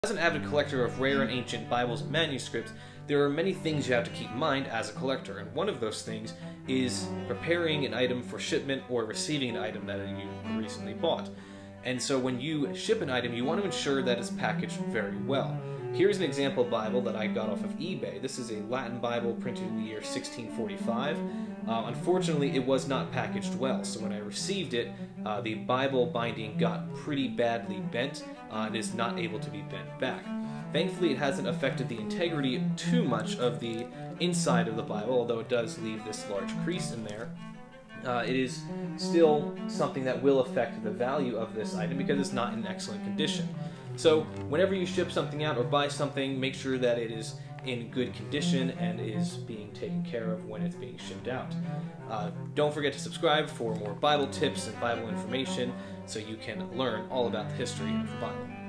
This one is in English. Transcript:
As an avid collector of rare and ancient Bibles and manuscripts, there are many things you have to keep in mind as a collector, and one of those things is preparing an item for shipment or receiving an item that you recently bought. And so when you ship an item, you want to ensure that it's packaged very well. Here's an example Bible that I got off of eBay. This is a Latin Bible printed in the year 1645. Unfortunately, it was not packaged well, so when I received it, the Bible binding got pretty badly bent and is not able to be bent back. Thankfully, it hasn't affected the integrity too much of the inside of the Bible, although it does leave this large crease in there. It is still something that will affect the value of this item because it's not in excellent condition. So whenever you ship something out or buy something, make sure that it is in good condition and is being taken care of when it's being shipped out. Don't forget to subscribe for more Bible tips and Bible information so you can learn all about the history of the Bible.